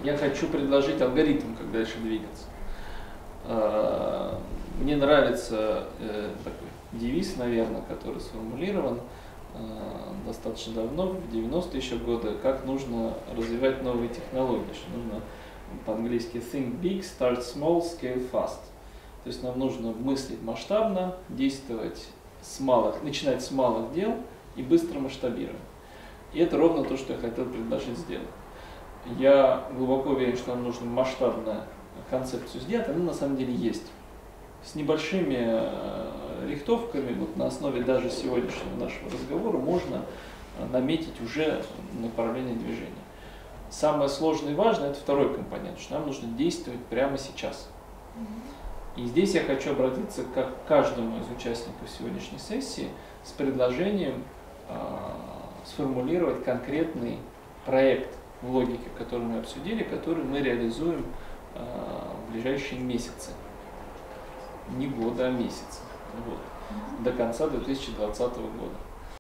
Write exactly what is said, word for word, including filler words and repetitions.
я хочу предложить алгоритм, как дальше двигаться. Мне нравится такой девиз, наверное, который сформулирован достаточно давно, в девяностые еще годы, как нужно развивать новые технологии, что нужно по-английски think big, start small, scale fast. То есть нам нужно мыслить масштабно, действовать с малых, начинать с малых дел и быстро масштабировать. И это ровно то, что я хотел предложить сделать. Я глубоко уверен, что нам нужно масштабную концепцию сделать, она на самом деле есть. С небольшими рихтовками, вот на основе даже сегодняшнего нашего разговора, можно наметить уже направление движения. Самое сложное и важное – это второй компонент, что нам нужно действовать прямо сейчас. И здесь я хочу обратиться к каждому из участников сегодняшней сессии с предложением э, сформулировать конкретный проект в логике, который мы обсудили, который мы реализуем э, в ближайшие месяцы. Не года, а месяцы. Вот, до конца две тысячи двадцатого года.